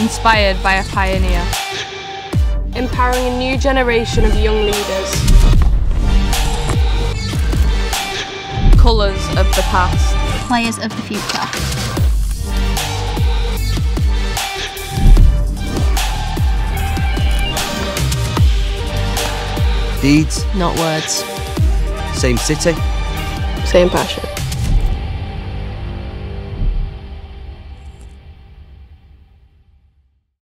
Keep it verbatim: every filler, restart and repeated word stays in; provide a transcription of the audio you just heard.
Inspired by a pioneer. Empowering a new generation of young leaders. Colours of the past. Players of the future. Deeds, not words. same city, Same passion.